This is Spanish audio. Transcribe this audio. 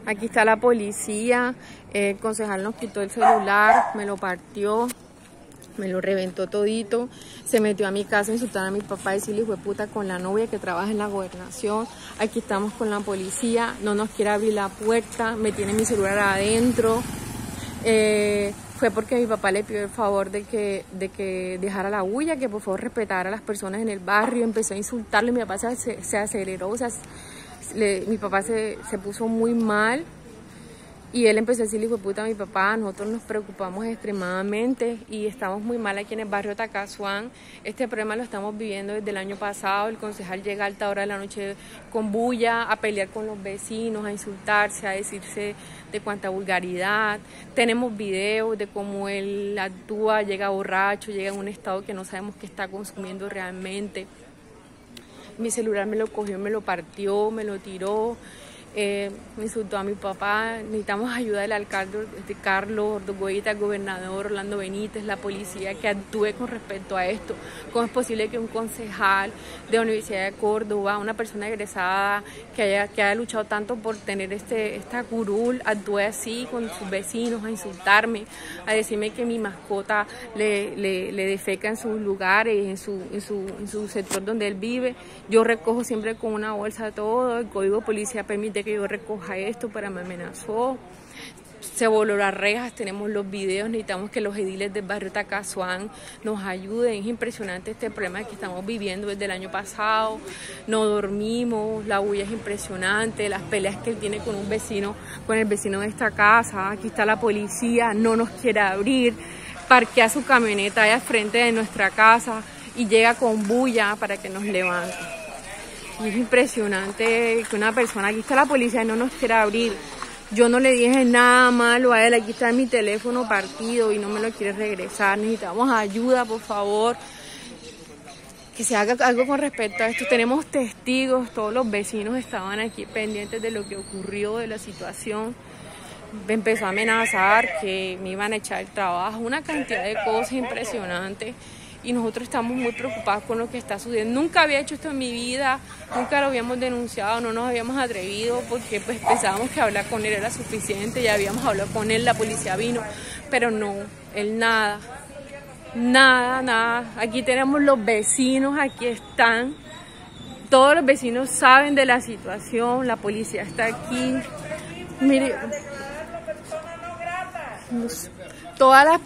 Aquí está la policía, el concejal nos quitó el celular, me lo partió, me lo reventó todito, se metió a mi casa a insultar a mi papá, decirle hijo de puta con la novia que trabaja en la gobernación. Aquí estamos con la policía, no nos quiere abrir la puerta, me tiene mi celular adentro. Fue porque mi papá le pidió el favor de que dejara la bulla, que por favor respetara a las personas en el barrio, empezó a insultarle, mi papá se aceleró, mi papá se puso muy mal y él empezó a decirle hijo de puta a mi papá. Nosotros nos preocupamos extremadamente y estamos muy mal aquí en el barrio Tacasuán. Este problema lo estamos viviendo desde el año pasado. El concejal llega a alta hora de la noche con bulla, a pelear con los vecinos, a insultarse, a decirse de cuánta vulgaridad. Tenemos videos de cómo él actúa, llega borracho, llega en un estado que no sabemos qué está consumiendo realmente. Mi celular me lo cogió, me lo partió, me lo tiró. Me insultó a mi papá. Necesitamos ayuda del alcalde de Carlos Ordogüeyita, el gobernador Orlando Benítez, la policía, que actúe con respecto a esto. ¿Cómo es posible que un concejal de la Universidad de Córdoba, una persona egresada que haya luchado tanto por tener esta curul, actúe así con sus vecinos, a insultarme, a decirme que mi mascota le defeca en sus lugares, en su sector donde él vive? Yo recojo siempre con una bolsa todo, el código de policía permite que yo recoja esto, pero me amenazó, se voló las rejas, tenemos los videos. Necesitamos que los ediles del barrio Tacasuán nos ayuden. Es impresionante este problema que estamos viviendo desde el año pasado, no dormimos, la bulla es impresionante, las peleas que él tiene con un vecino, con el vecino de esta casa. Aquí está la policía, no nos quiere abrir, parquea su camioneta ahí al frente de nuestra casa y llega con bulla para que nos levante. Y es impresionante que una persona, aquí está la policía y no nos quiere abrir. Yo no le dije nada malo a él, aquí está mi teléfono partido y no me lo quiere regresar. Necesitamos ayuda, por favor, que se haga algo con respecto a esto. Tenemos testigos, todos los vecinos estaban aquí pendientes de lo que ocurrió, de la situación. Me empezó a amenazar que me iban a echar el trabajo, una cantidad de cosas impresionantes. Y nosotros estamos muy preocupados con lo que está sucediendo. Nunca había hecho esto en mi vida, nunca lo habíamos denunciado, no nos habíamos atrevido porque pues pensábamos que hablar con él era suficiente, ya habíamos hablado con él, la policía vino, pero no, él nada, nada. Aquí tenemos los vecinos, aquí están, todos los vecinos saben de la situación, la policía está aquí. Mire, todas las